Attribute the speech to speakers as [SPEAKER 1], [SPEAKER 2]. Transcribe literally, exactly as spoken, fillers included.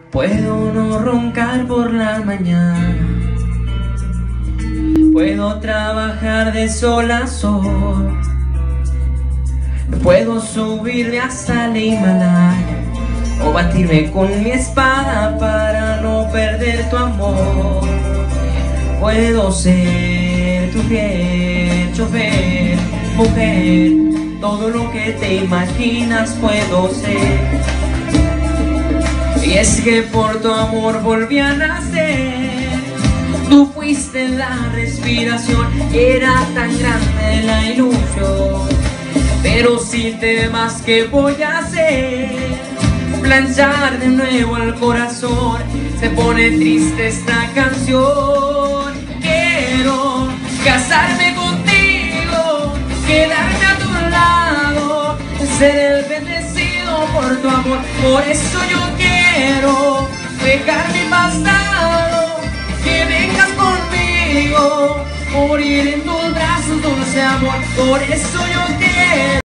[SPEAKER 1] Puedo no roncar por la mañana, puedo trabajar de sol a sol, puedo subirme hasta el Himalaya o batirme con mi espada para no perder tu amor. Puedo ser tu fiel chofer, mujer, todo lo que te imaginas puedo ser. Y es que por tu amor volví a nacer. Tú fuiste la respiración y era tan grande la ilusión. Pero si te vas, ¿qué voy a hacer? Planchar de nuevo el corazón. Se pone triste esta canción. Quiero casarme contigo, quedarme a tu lado, ser el bendecido por tu amor. Por eso yo quiero dejar mi pasado, que vengas conmigo, morir en tus brazos, dulce amor. Por eso yo quiero